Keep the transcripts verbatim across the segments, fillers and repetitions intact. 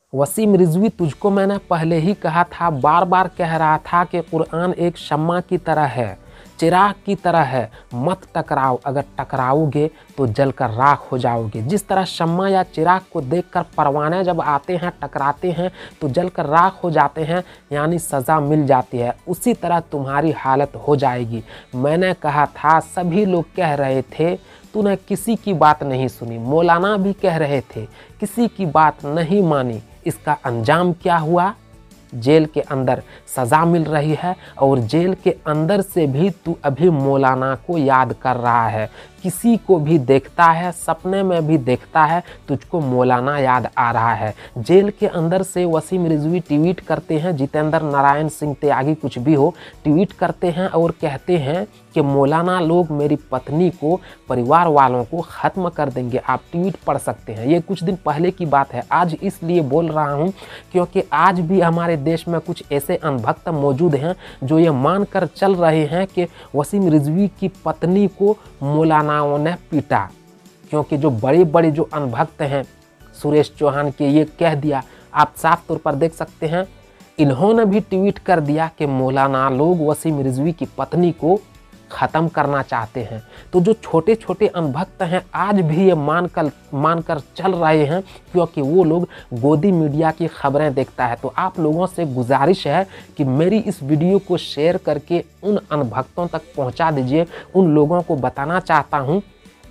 वसीम रिजवी, तुझको मैंने पहले ही कहा था, बार बार कह रहा था कि कुरान एक शम्मा की तरह है, चिराग की तरह है, मत टकराओ, अगर टकराओगे तो जलकर राख हो जाओगे। जिस तरह शम्मा या चिराग को देखकर परवाने जब आते हैं, टकराते हैं तो जलकर राख हो जाते हैं, यानी सज़ा मिल जाती है, उसी तरह तुम्हारी हालत हो जाएगी। मैंने कहा था, सभी लोग कह रहे थे, तूने किसी की बात नहीं सुनी। मौलाना भी कह रहे थे, किसी की बात नहीं मानी। इसका अंजाम क्या हुआ? जेल के अंदर सज़ा मिल रही है और जेल के अंदर से भी तू अभी मौलाना को याद कर रहा है। किसी को भी देखता है, सपने में भी देखता है, तुझको मौलाना याद आ रहा है। जेल के अंदर से वसीम रिजवी ट्वीट करते हैं, जितेंद्र नारायण सिंह त्यागी कुछ भी हो, ट्वीट करते हैं और कहते हैं कि मौलाना लोग मेरी पत्नी को, परिवार वालों को ख़त्म कर देंगे। आप ट्वीट पढ़ सकते हैं, ये कुछ दिन पहले की बात है। आज इसलिए बोल रहा हूँ क्योंकि आज भी हमारे देश में कुछ ऐसे अनभक्त मौजूद हैं जो ये मान कर चल रहे हैं कि वसीम रिजवी की पत्नी को मौलानाओं ने पीटा। क्योंकि जो बड़े बड़े जो अनभक्त हैं, सुरेश चौहान के, ये कह दिया, आप साफ तौर पर देख सकते हैं, इन्होंने भी ट्वीट कर दिया कि मौलाना लोग वसीम रिजवी की पत्नी को ख़त्म करना चाहते हैं। तो जो छोटे छोटे अनभक्त हैं आज भी ये मान कर मान कर चल रहे हैं क्योंकि वो लोग गोदी मीडिया की खबरें देखता है। तो आप लोगों से गुजारिश है कि मेरी इस वीडियो को शेयर करके उन अनभक्तों तक पहुंचा दीजिए। उन लोगों को बताना चाहता हूं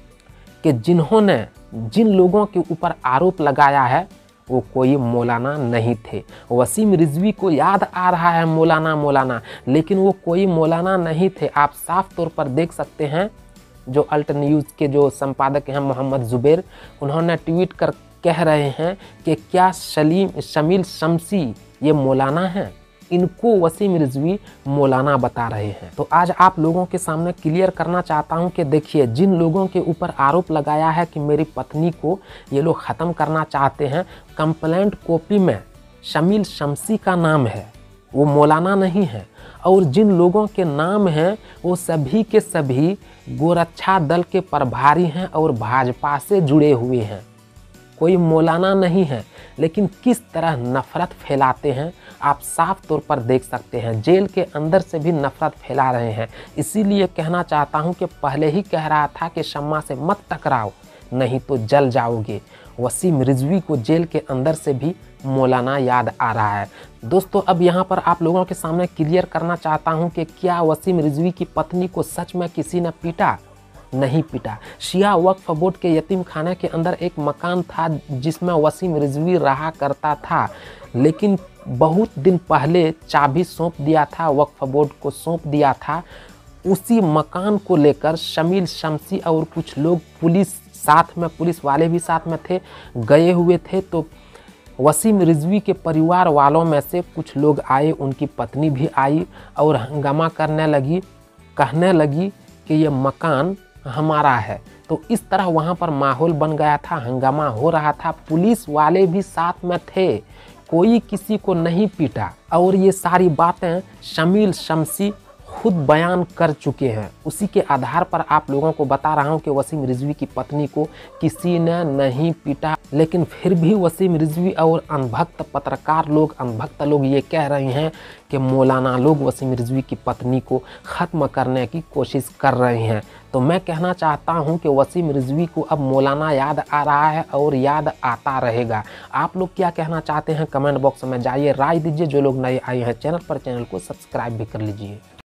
कि जिन्होंने जिन लोगों के ऊपर आरोप लगाया है वो कोई मौलाना नहीं थे। वसीम रिजवी को याद आ रहा है मौलाना मौलाना, लेकिन वो कोई मौलाना नहीं थे। आप साफ तौर पर देख सकते हैं, जो अल्ट न्यूज़ के जो संपादक हैं मोहम्मद जुबैर, उन्होंने ट्वीट कर कह रहे हैं कि क्या सलीम शमील शमसी ये मौलाना हैं? इनको वसीम रिजवी मौलाना बता रहे हैं। तो आज आप लोगों के सामने क्लियर करना चाहता हूं कि देखिए, जिन लोगों के ऊपर आरोप लगाया है कि मेरी पत्नी को ये लोग ख़त्म करना चाहते हैं, कंप्लेंट कॉपी में शमील शमसी का नाम है, वो मौलाना नहीं है। और जिन लोगों के नाम हैं वो सभी के सभी गोरक्षा दल के प्रभारी हैं और भाजपा से जुड़े हुए हैं, कोई मौलाना नहीं है। लेकिन किस तरह नफ़रत फैलाते हैं आप साफ तौर पर देख सकते हैं। जेल के अंदर से भी नफ़रत फैला रहे हैं। इसीलिए कहना चाहता हूं कि पहले ही कह रहा था कि शम्मा से मत टकराओ, नहीं तो जल जाओगे। वसीम रिजवी को जेल के अंदर से भी मौलाना याद आ रहा है। दोस्तों, अब यहाँ पर आप लोगों के सामने क्लियर करना चाहता हूँ कि क्या वसीम रिजवी की पत्नी को सच में किसी ने पीटा? नहीं पीटा। शिया वक्फ बोर्ड के यतीम खाने के अंदर एक मकान था जिसमें वसीम रिजवी रहा करता था, लेकिन बहुत दिन पहले चाबी सौंप दिया था, वक्फ बोर्ड को सौंप दिया था। उसी मकान को लेकर शमील शमसी और कुछ लोग, पुलिस साथ में, पुलिस वाले भी साथ में थे, गए हुए थे। तो वसीम रिजवी के परिवार वालों में से कुछ लोग आए, उनकी पत्नी भी आई और हंगामा करने लगी, कहने लगी कि ये मकान हमारा है। तो इस तरह वहाँ पर माहौल बन गया था, हंगामा हो रहा था। पुलिस वाले भी साथ में थे, कोई किसी को नहीं पीटा। और ये सारी बातें शमील शमसी खुद बयान कर चुके हैं। उसी के आधार पर आप लोगों को बता रहा हूँ कि वसीम रिजवी की पत्नी को किसी ने नहीं पीटा। लेकिन फिर भी वसीम रिजवी और अनभक्त पत्रकार लोग, अनभक्त लोग ये कह रहे हैं कि मौलाना लोग वसीम रिजवी की पत्नी को ख़त्म करने की कोशिश कर रहे हैं। तो मैं कहना चाहता हूं कि वसीम रिजवी को अब मौलाना याद आ रहा है और याद आता रहेगा। आप लोग क्या कहना चाहते हैं कमेंट बॉक्स में जाइए, राय दीजिए। जो लोग नए आए हैं चैनल पर, चैनल को सब्सक्राइब भी कर लीजिए।